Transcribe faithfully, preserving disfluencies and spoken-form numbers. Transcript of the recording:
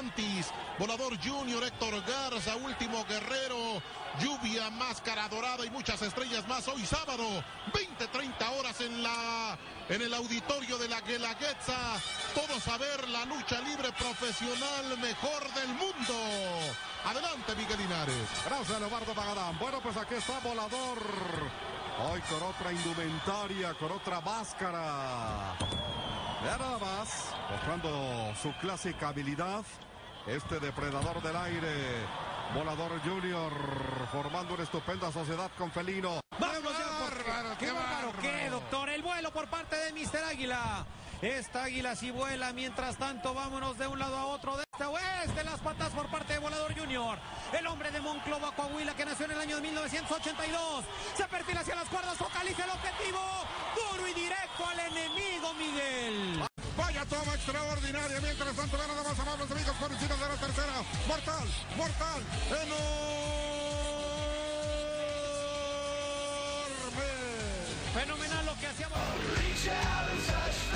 Mantis, Volador Junior, Héctor Garza, Último Guerrero, Lluvia, Máscara Dorada y muchas estrellas más. Hoy sábado, veinte treinta horas en la en el auditorio de la Guelaguetza. Todos a ver la lucha libre profesional mejor del mundo. Adelante, Miguel Linares. Gracias, Leobardo Magadán. Bueno, pues aquí está Volador. Hoy con otra indumentaria, con otra máscara. Ya nada más, mostrando su clásica habilidad. Este depredador del aire, Volador Junior, formando una estupenda sociedad con Felino. ¡Vamos ya! Por... Bárbaro, ¡Qué, qué bárbaro! bárbaro! ¿Qué, doctor? El vuelo por parte de mister Águila. Esta águila sí vuela, mientras tanto vámonos de un lado a otro, de este a oeste, las patas por parte de Volador Junior. El hombre de Monclova, Coahuila, que nació en el año de mil novecientos ochenta y dos. Se perfila hacia las cuerdas, focaliza el objetivo. Duro y directo al enemigo, Miguel. Vaya toma extraordinaria. Mientras tanto, van nada más amables amigos por encima de la tercera. Mortal, mortal, enorme. Fenomenal lo que hacíamos.